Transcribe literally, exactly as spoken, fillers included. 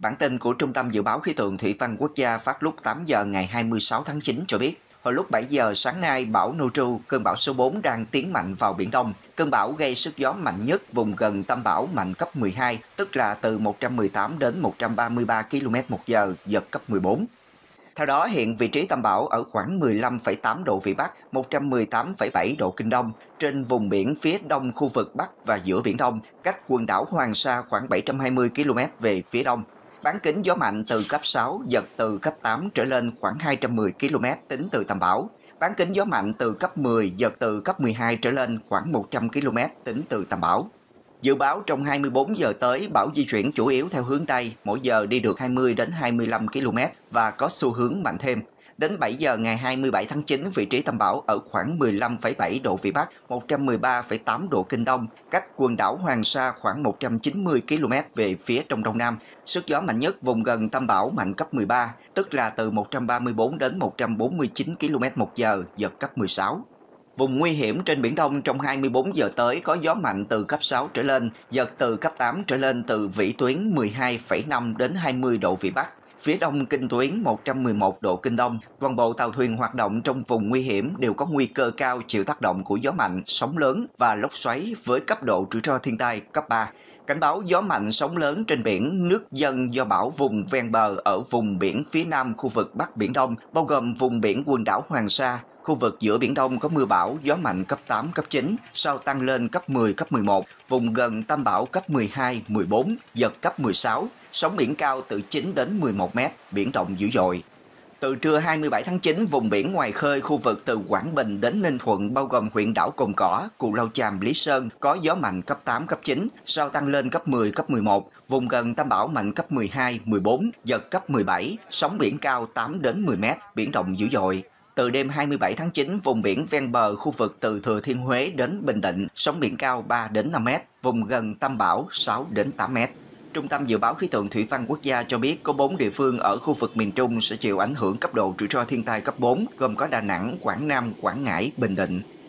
Bản tin của Trung tâm Dự báo Khí tượng Thủy văn Quốc gia phát lúc tám giờ ngày hai mươi sáu tháng chín cho biết, hồi lúc bảy giờ sáng nay, bão Noru, cơn bão số bốn đang tiến mạnh vào Biển Đông. Cơn bão gây sức gió mạnh nhất vùng gần tâm bão mạnh cấp mười hai, tức là từ một trăm mười tám đến một trăm ba mươi ba ki lô mét một giờ, giật cấp mười bốn. Theo đó, hiện vị trí tâm bão ở khoảng mười lăm phẩy tám độ Vĩ Bắc, một trăm mười tám phẩy bảy độ Kinh Đông, trên vùng biển phía đông khu vực Bắc và giữa Biển Đông, cách quần đảo Hoàng Sa khoảng bảy trăm hai mươi ki lô mét về phía đông. Bán kính gió mạnh từ cấp sáu, giật từ cấp tám trở lên khoảng hai trăm mười ki lô mét tính từ tâm bão. Bán kính gió mạnh từ cấp mười, giật từ cấp mười hai trở lên khoảng một trăm ki lô mét tính từ tâm bão. Dự báo trong hai mươi bốn giờ tới, bão di chuyển chủ yếu theo hướng Tây, mỗi giờ đi được hai mươi đến hai mươi lăm ki lô mét và có xu hướng mạnh thêm. Đến bảy giờ ngày hai mươi bảy tháng chín, vị trí tâm bão ở khoảng mười lăm phẩy bảy độ Vĩ Bắc, một trăm mười ba phẩy tám độ Kinh Đông, cách quần đảo Hoàng Sa khoảng một trăm chín mươi ki lô mét về phía đông đông nam. Sức gió mạnh nhất vùng gần tâm bão mạnh cấp mười ba, tức là từ một trăm ba mươi bốn đến một trăm bốn mươi chín ki lô mét một giờ, giật cấp mười sáu. Vùng nguy hiểm trên Biển Đông trong hai mươi bốn giờ tới có gió mạnh từ cấp sáu trở lên, giật từ cấp tám trở lên từ vĩ tuyến mười hai phẩy năm đến hai mươi độ Vĩ Bắc. Phía đông kinh tuyến một trăm mười một độ Kinh Đông, toàn bộ tàu thuyền hoạt động trong vùng nguy hiểm đều có nguy cơ cao chịu tác động của gió mạnh, sóng lớn và lốc xoáy với cấp độ rủi ro thiên tai cấp ba. Cảnh báo gió mạnh sóng lớn trên biển, nước dâng do bão vùng ven bờ ở vùng biển phía nam khu vực Bắc Biển Đông, bao gồm vùng biển quần đảo Hoàng Sa. Khu vực giữa Biển Đông có mưa bão, gió mạnh cấp tám, cấp chín, sau tăng lên cấp mười, cấp mười một, vùng gần tâm bão cấp mười hai, mười bốn, giật cấp mười sáu, sóng biển cao từ chín đến mười một mét, biển động dữ dội. Từ trưa hai mươi bảy tháng chín, vùng biển ngoài khơi khu vực từ Quảng Bình đến Ninh Thuận bao gồm huyện đảo Cồn Cỏ, Cù Lao Chàm, Lý Sơn có gió mạnh cấp tám, cấp chín, sau tăng lên cấp mười, cấp mười một, vùng gần tâm bão mạnh cấp mười hai, mười bốn, giật cấp mười bảy, sóng biển cao tám đến mười mét, biển động dữ dội. Từ đêm hai mươi bảy tháng chín, vùng biển ven bờ khu vực từ Thừa Thiên Huế đến Bình Định, sóng biển cao ba đến năm mét, vùng gần tâm bão sáu đến tám mét. Trung tâm Dự báo Khí tượng Thủy văn Quốc gia cho biết có bốn địa phương ở khu vực miền Trung sẽ chịu ảnh hưởng cấp độ rủi ro thiên tai cấp bốn, gồm có Đà Nẵng, Quảng Nam, Quảng Ngãi, Bình Định.